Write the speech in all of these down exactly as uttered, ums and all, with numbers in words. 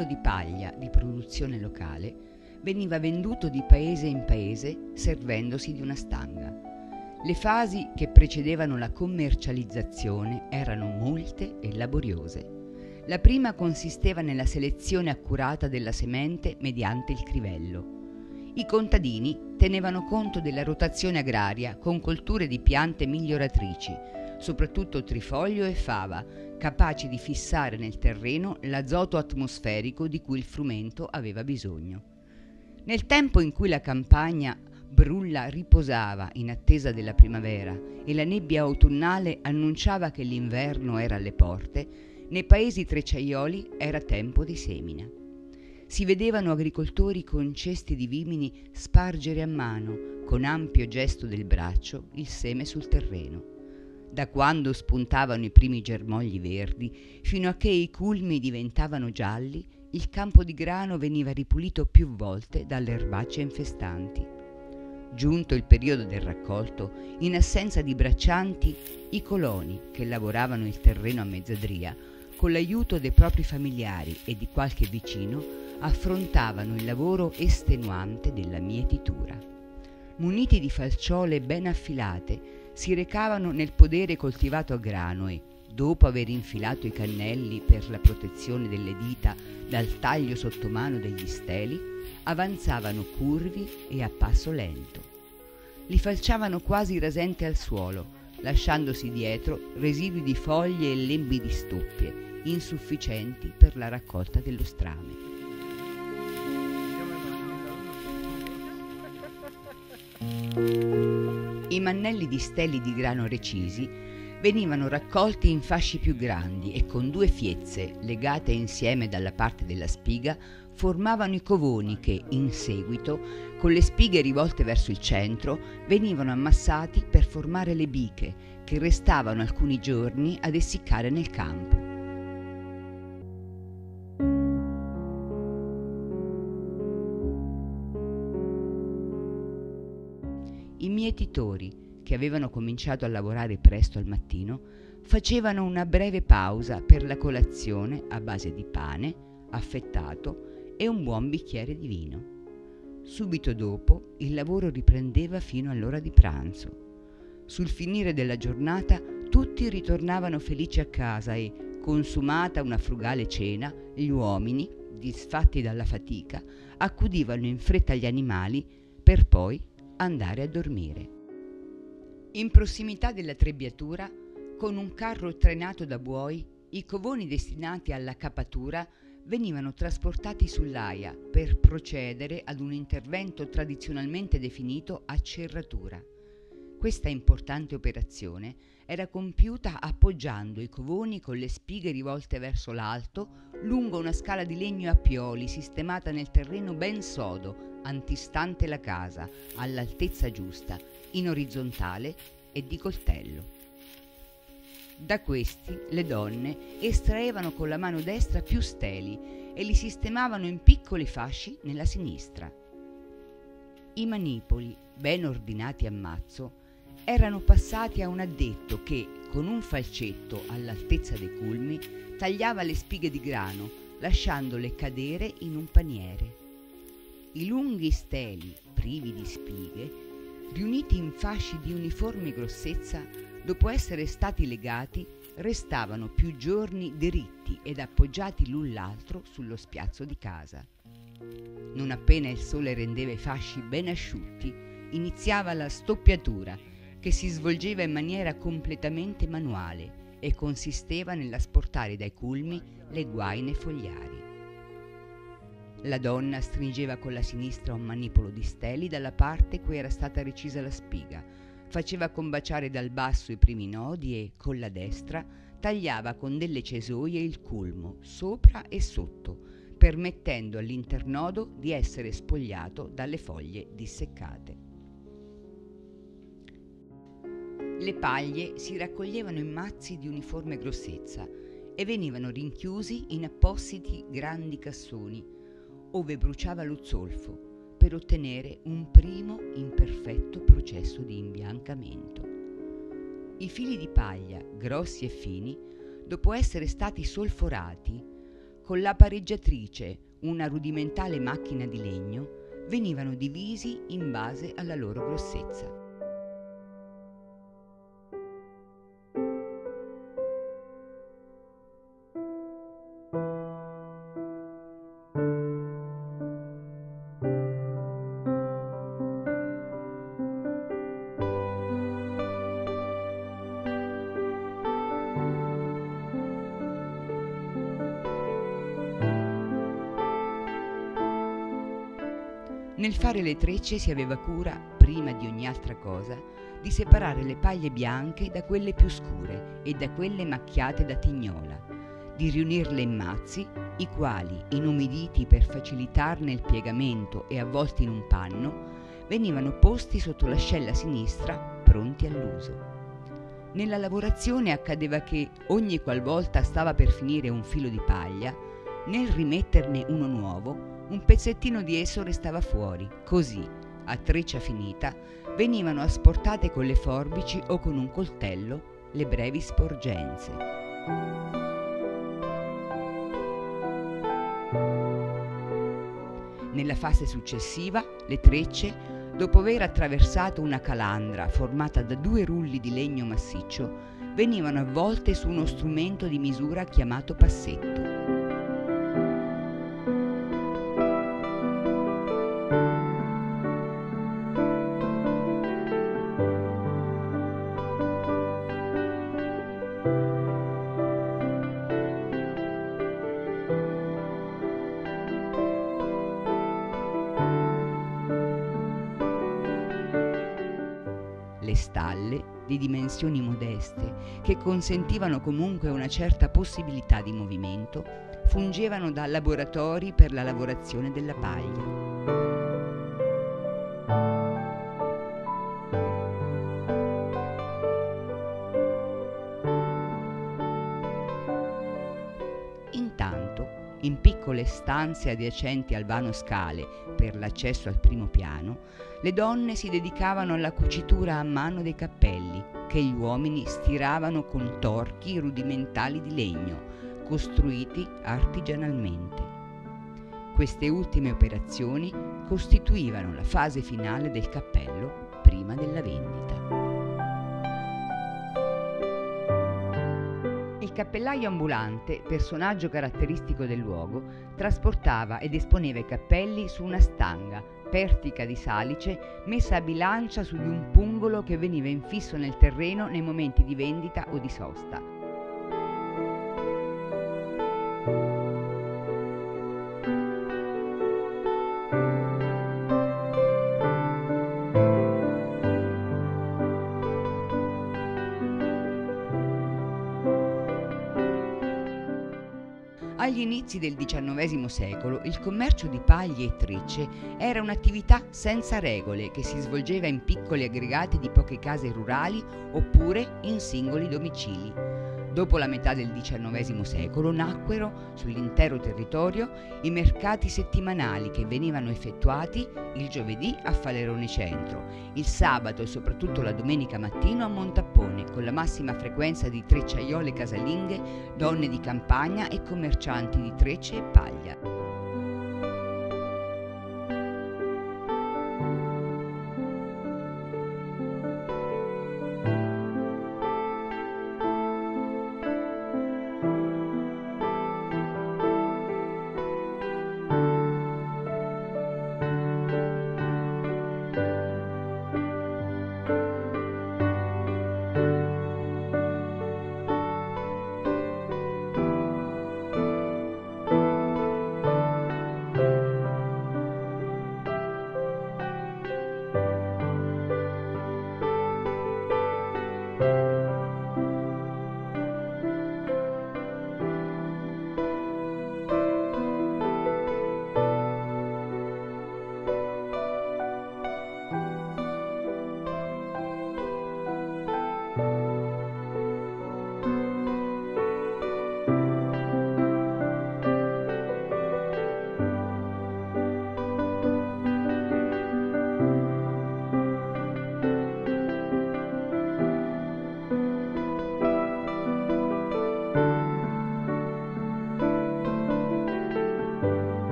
chilo di paglia di produzione locale veniva venduto di paese in paese servendosi di una stanga. Le fasi che precedevano la commercializzazione erano molte e laboriose. La prima consisteva nella selezione accurata della semente mediante il crivello. I contadini tenevano conto della rotazione agraria con colture di piante miglioratrici, soprattutto trifoglio e fava, capaci di fissare nel terreno l'azoto atmosferico di cui il frumento aveva bisogno. Nel tempo in cui la campagna brulla riposava in attesa della primavera e la nebbia autunnale annunciava che l'inverno era alle porte, nei paesi trecciaioli era tempo di semina. Si vedevano agricoltori con cesti di vimini spargere a mano, con ampio gesto del braccio, il seme sul terreno. Da quando spuntavano i primi germogli verdi, fino a che i culmi diventavano gialli, il campo di grano veniva ripulito più volte dalle erbacce infestanti. Giunto il periodo del raccolto, in assenza di braccianti, i coloni che lavoravano il terreno a mezzadria, con l'aiuto dei propri familiari e di qualche vicino, affrontavano il lavoro estenuante della mietitura. Muniti di falciole ben affilate, si recavano nel podere coltivato a grano e, dopo aver infilato i cannelli per la protezione delle dita dal taglio sottomano degli steli, avanzavano curvi e a passo lento. Li falciavano quasi rasente al suolo, lasciandosi dietro residui di foglie e lembi di stoppie, insufficienti per la raccolta dello strame. I mannelli di steli di grano recisi venivano raccolti in fasci più grandi e con due fiezze legate insieme dalla parte della spiga formavano i covoni che, in seguito, con le spighe rivolte verso il centro, venivano ammassati per formare le biche che restavano alcuni giorni ad essiccare nel campo. I mietitori, che avevano cominciato a lavorare presto al mattino, facevano una breve pausa per la colazione a base di pane, affettato e un buon bicchiere di vino. Subito dopo il lavoro riprendeva fino all'ora di pranzo. Sul finire della giornata tutti ritornavano felici a casa e, consumata una frugale cena, gli uomini, disfatti dalla fatica, accudivano in fretta gli animali per poi andare a dormire. In prossimità della trebbiatura, con un carro trainato da buoi, i covoni destinati alla capatura venivano trasportati sull'aia per procedere ad un intervento tradizionalmente definito a cerratura. Questa importante operazione era compiuta appoggiando i covoni con le spighe rivolte verso l'alto lungo una scala di legno a pioli sistemata nel terreno ben sodo, antistante la casa, all'altezza giusta, in orizzontale e di coltello. Da questi le donne estraevano con la mano destra più steli e li sistemavano in piccoli fasci nella sinistra. I manipoli, ben ordinati a mazzo, erano passati a un addetto che, con un falcetto all'altezza dei culmi, tagliava le spighe di grano, lasciandole cadere in un paniere. I lunghi steli, privi di spighe, riuniti in fasci di uniforme grossezza, dopo essere stati legati, restavano più giorni diritti ed appoggiati l'un l'altro sullo spiazzo di casa. Non appena il sole rendeva i fasci ben asciutti, iniziava la stoppiatura, che si svolgeva in maniera completamente manuale e consisteva nell'asportare dai culmi le guaine fogliari. La donna stringeva con la sinistra un manipolo di steli dalla parte cui era stata recisa la spiga, faceva combaciare dal basso i primi nodi e, con la destra, tagliava con delle cesoie il culmo, sopra e sotto, permettendo all'internodo di essere spogliato dalle foglie disseccate. Le paglie si raccoglievano in mazzi di uniforme grossezza e venivano rinchiusi in appositi grandi cassoni, ove bruciava lo zolfo, per ottenere un primo imperfetto processo di imbiancamento. I fili di paglia, grossi e fini, dopo essere stati solforati, con la pareggiatrice, una rudimentale macchina di legno, venivano divisi in base alla loro grossezza. Nel fare le trecce si aveva cura, prima di ogni altra cosa, di separare le paglie bianche da quelle più scure e da quelle macchiate da tignola, di riunirle in mazzi, i quali, inumiditi per facilitarne il piegamento e avvolti in un panno, venivano posti sotto l'ascella sinistra, pronti all'uso. Nella lavorazione accadeva che, ogni qualvolta stava per finire un filo di paglia, nel rimetterne uno nuovo, un pezzettino di esso restava fuori, così, a treccia finita, venivano asportate con le forbici o con un coltello le brevi sporgenze. Nella fase successiva, le trecce, dopo aver attraversato una calandra formata da due rulli di legno massiccio, venivano avvolte su uno strumento di misura chiamato passetto. Le stalle, di dimensioni modeste, che consentivano comunque una certa possibilità di movimento, fungevano da laboratori per la lavorazione della paglia. Intanto, in piccole stanze adiacenti al vano scale per l'accesso al primo piano, le donne si dedicavano alla cucitura a mano dei cappelli, che gli uomini stiravano con torchi rudimentali di legno, costruiti artigianalmente. Queste ultime operazioni costituivano la fase finale del cappello prima della vendita. Il cappellaio ambulante, personaggio caratteristico del luogo, trasportava ed esponeva i cappelli su una stanga, pertica di salice, messa a bilancia su di un pungolo che veniva infisso nel terreno nei momenti di vendita o di sosta. Agli inizi del diciannovesimo secolo il commercio di paglie e trecce era un'attività senza regole che si svolgeva in piccoli aggregati di poche case rurali oppure in singoli domicili. Dopo la metà del diciannovesimo secolo nacquero sull'intero territorio i mercati settimanali che venivano effettuati il giovedì a Falerone Centro, il sabato e soprattutto la domenica mattino a Montappone, con la massima frequenza di trecciaiole casalinghe, donne di campagna e commercianti di trecce e paglia.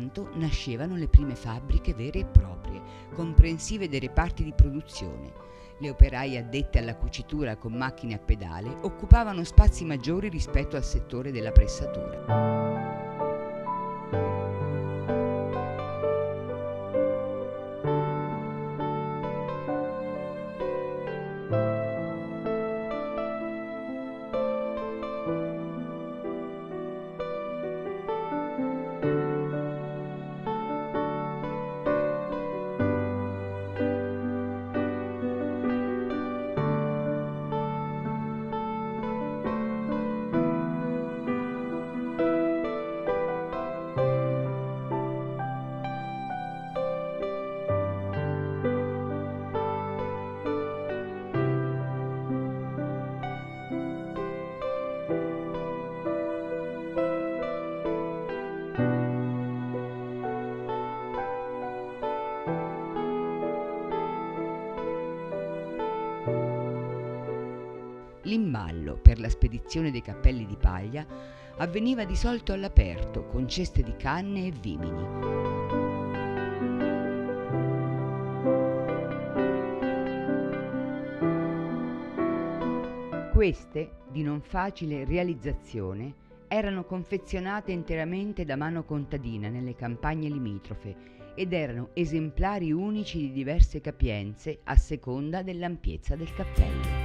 intanto nascevano le prime fabbriche vere e proprie, comprensive dei reparti di produzione. Le operaie addette alla cucitura con macchine a pedale occupavano spazi maggiori rispetto al settore della pressatura. L'imballo per la spedizione dei cappelli di paglia avveniva di solito all'aperto, con ceste di canne e vimini. Queste, di non facile realizzazione, erano confezionate interamente da mano contadina nelle campagne limitrofe ed erano esemplari unici di diverse capienze a seconda dell'ampiezza del cappello.